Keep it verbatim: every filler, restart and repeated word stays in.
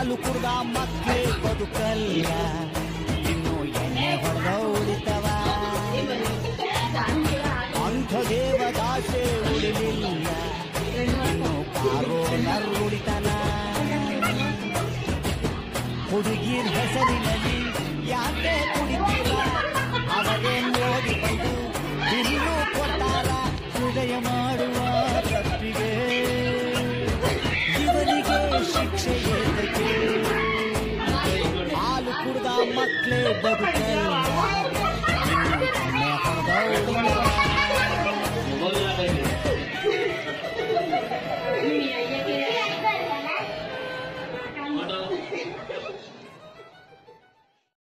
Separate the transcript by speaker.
Speaker 1: ಹಾಲು ಕುಡ್ದ ಮಕ್ಕಳೇ ಬದುಕಲ್ಲ, ಇನ್ನು ಎಣ್ಣೆ ಹೊಡೆದ ಉಳಿತವ. ಅಂಥ ದೇವದಾಸೆ ಉಳಿಲಿಲ್ಲ, ಇನ್ನು ಕಾರೋನರ್ ಉಳಿತನ. ಹುಡುಗಿರ ಹೆಸರಿನಲ್ಲಿ ಯಾಕೆ ಕುಡಿತೀರ, ಅವರೇ ನೋಡಿ ಬಂದು ಬಿಲ್ಲು ಕೊಟ್ಟಾರ. ಹೃದಯ ಮಾಡುವ ತಪ್ಪಿಗೆ ಇವನಿಗೆ ಶಿಕ್ಷೆ ಏತಕ್ಕೆ? ಹಾಲು ಕುಡ್ದ ಮಕ್ಕಳೇ ಬದುಕ